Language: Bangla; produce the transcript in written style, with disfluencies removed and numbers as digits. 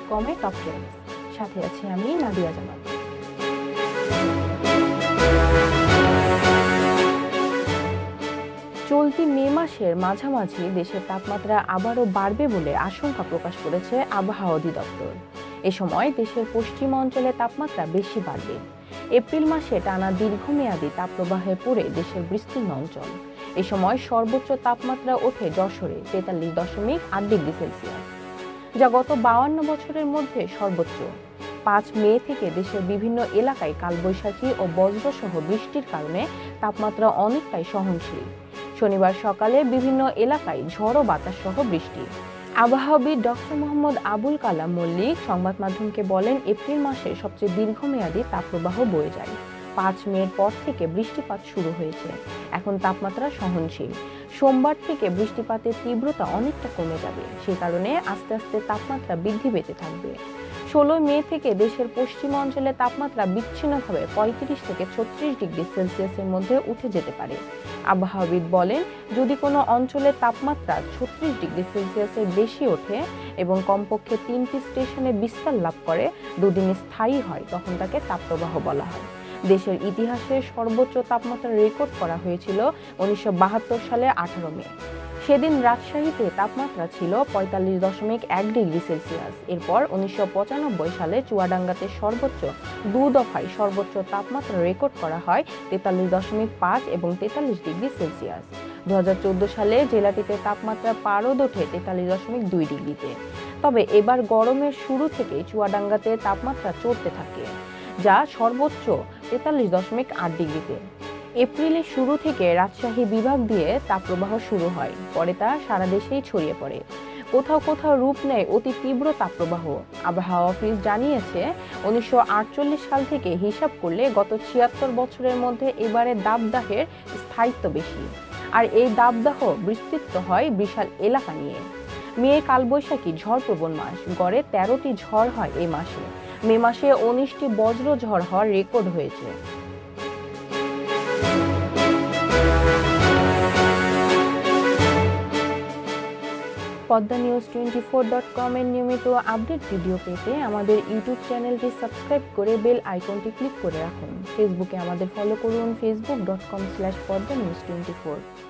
www.poddanewsdefinitive.com-এ টপ ট্রেন্ডস। সাথে আছি আমি নাদিয়া জামান। চলতি মে মাসের মাঝামাঝি দেশের তাপমাত্রা আবারও বাড়বে বলে আশঙ্কা প্রকাশ করেছে আবহাওয়া অধিদপ্তর। এ সময় দেশের পশ্চিম অঞ্চলে তাপমাত্রা বেশি বাড়বে। এপ্রিল মাসে টানা দীর্ঘমেয়াদী তাপপ্রবাহে পড়ে দেশের বিস্তীর্ণ অঞ্চল। এ সময় সর্বোচ্চ তাপমাত্রা ওঠে যশোরে 43.8 ডিগ্রি সেলসিয়াস, যা গত 52 বছরের মধ্যে সর্বোচ্চ। 5 মে থেকে দেশের বিভিন্ন এলাকায় কালবৈশাখী ও বজ্রসহ বৃষ্টির কারণে তাপমাত্রা অনেকটাই সহনশীল। শনিবার সকালে বিভিন্ন এলাকায় ঝড়ো বাতাস সহ বৃষ্টি। আবহাওয়াবিদ ডক্টর মোহাম্মদ আবুল কালাম মল্লিক সংবাদ মাধ্যমকে বলেন, এপ্রিল মাসে সবচেয়ে দীর্ঘমেয়াদী তাপপ্রবাহ বয়ে যায়। 5 মের পর থেকে বৃষ্টিপাত শুরু হয়েছে। এখন তাপমাত্রা সহনশীল। সোমবার থেকে বৃষ্টিপাতের তীব্রতা অনেকটা কমে যাবে। সে কারণে আস্তে আস্তে তাপমাত্রা বৃদ্ধি পেতে থাকবে। 16 মে থেকে দেশের পশ্চিম অঞ্চলে তাপমাত্রা বিচ্ছিন্নভাবে 35 থেকে 36 ডিগ্রি সেলসিয়াসের মধ্যে উঠে যেতে পারে। আবহাওয়াবিদ বলেন, যদি কোনো অঞ্চলের তাপমাত্রা 36 ডিগ্রি সেলসিয়াসের বেশি ওঠে এবং কমপক্ষে 3টি স্টেশনে বিস্তার লাভ করে, দুদিন স্থায়ী হয়, তখন তাকে তাপপ্রবাহ বলা হয়। দেশের ইতিহাসে সর্বোচ্চ তাপমাত্রা রেকর্ড করা হয়েছিল 1972 সালে 18 মে। সেদিন রাজশাহীতে তাপমাত্রা ছিল 45.1 ডিগ্রি সেলসিয়াস। এরপর 1995 সালে চুয়াডাঙ্গাতে সর্বোচ্চ 2 দফায় সর্বোচ্চ তাপমাত্রা রেকর্ড করা হয় 43.5 এবং 43 ডিগ্রি সেলসিয়াস। 2014 সালে জেলাটিতে তাপমাত্রা পারদ ওঠে 43.2 ডিগ্রিতে। তবে এবার গরমের শুরু থেকে চুয়াডাঙ্গাতে তাপমাত্রা চড়তে থাকে, যা সর্বোচ্চ 43.8 ডিগ্রিতে। এপ্রিলের শুরু থেকে রাজশাহী বিভাগ দিয়ে তাপপ্রবাহ শুরু হয়, পরে তা সারা দেশেই ছড়িয়ে পড়ে। কোথাও কোথাও রূপ নেয় অতি তীব্র তাপপ্রবাহ। আবহাওয়া অফিস জানিয়েছে, 1948 সাল থেকে হিসাব করলে গত 76 বছরের মধ্যে এবারে দাবদাহের স্থায়িত্ব বেশি। আর এই দাবদাহ বিস্তৃত হয় বিশাল এলাকা নিয়ে। মে কালবৈশাখী ঝড়প্রবণ মাস, গড়ে 13টি ঝড় হয় এই মাসে। মে মাসে 19টি বজ্র ঝড় হওয়ার রেকর্ড হয়েছে। poddanewsdefinitive.com এর নিয়মিত আপডেট ভিডিও পেতে আমাদের ইউটিউব চ্যানেলটি সাবস্ক্রাইব করে বেল আইকনটি ক্লিক করে রাখুন। ফেসবুকে আমাদের ফলো করুন facebook.com/poddanewsdefinitive।